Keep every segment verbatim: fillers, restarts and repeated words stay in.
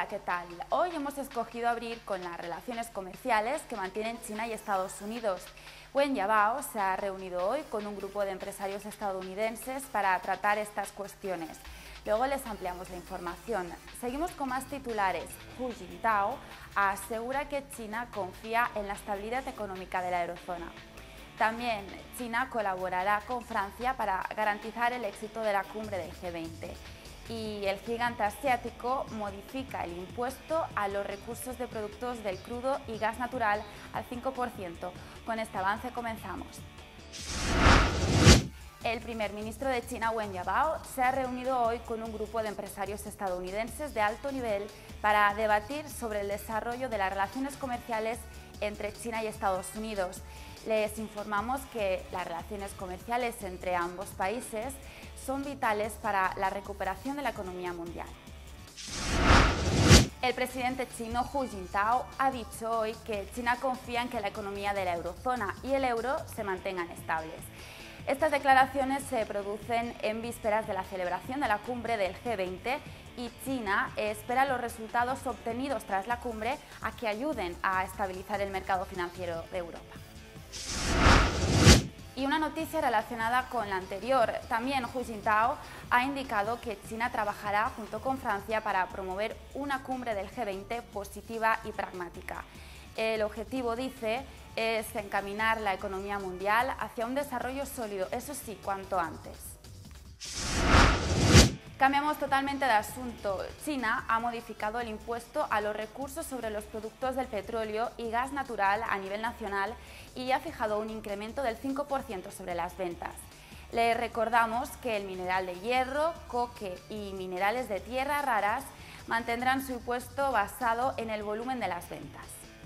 Hola, ¿qué tal? Hoy hemos escogido abrir con las relaciones comerciales que mantienen China y Estados Unidos. Wen Jiabao se ha reunido hoy con un grupo de empresarios estadounidenses para tratar estas cuestiones. Luego les ampliamos la información. Seguimos con más titulares. Hu Jintao asegura que China confía en la estabilidad económica de la eurozona. También China colaborará con Francia para garantizar el éxito de la cumbre del G veinte. Y el gigante asiático modifica el impuesto a los recursos de productos del crudo y gas natural al cinco por ciento. Con este avance comenzamos. El primer ministro de China, Wen Jiabao, se ha reunido hoy con un grupo de empresarios estadounidenses de alto nivel para debatir sobre el desarrollo de las relaciones comerciales entre China y Estados Unidos. Les informamos que las relaciones comerciales entre ambos países son vitales para la recuperación de la economía mundial. El presidente chino Hu Jintao ha dicho hoy que China confía en que la economía de la eurozona y el euro se mantengan estables. Estas declaraciones se producen en vísperas de la celebración de la cumbre del G veinte y China espera los resultados obtenidos tras la cumbre a que ayuden a estabilizar el mercado financiero de Europa. Y una noticia relacionada con la anterior. También Hu Jintao ha indicado que China trabajará junto con Francia para promover una cumbre del G veinte positiva y pragmática. El objetivo, dice, es encaminar la economía mundial hacia un desarrollo sólido, eso sí, cuanto antes. Cambiamos totalmente de asunto. China ha modificado el impuesto a los recursos sobre los productos del petróleo y gas natural a nivel nacional y ha fijado un incremento del cinco por ciento sobre las ventas. Le recordamos que el mineral de hierro, coque y minerales de tierra raras mantendrán su impuesto basado en el volumen de las ventas.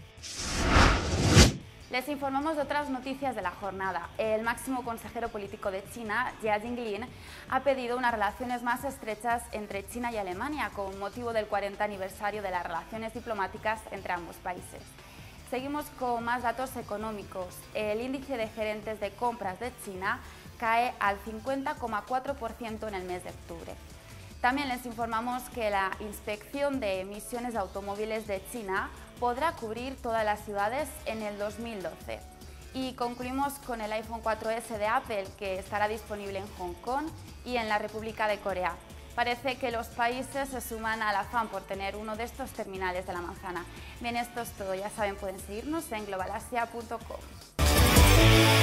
Les informamos de otras noticias de la jornada. El máximo consejero político de China, Jia Jinglin, ha pedido unas relaciones más estrechas entre China y Alemania con motivo del cuarenta aniversario de las relaciones diplomáticas entre ambos países. Seguimos con más datos económicos. El índice de gerentes de compras de China cae al cincuenta coma cuatro por ciento en el mes de octubre. También les informamos que la inspección de emisiones de automóviles de China podrá cubrir todas las ciudades en el dos mil doce. Y concluimos con el iPhone cuatro ese de Apple, que estará disponible en Hong Kong y en la República de Corea. Parece que los países se suman al afán por tener uno de estos terminales de la manzana. Bien, esto es todo. Ya saben, pueden seguirnos en global asia punto com.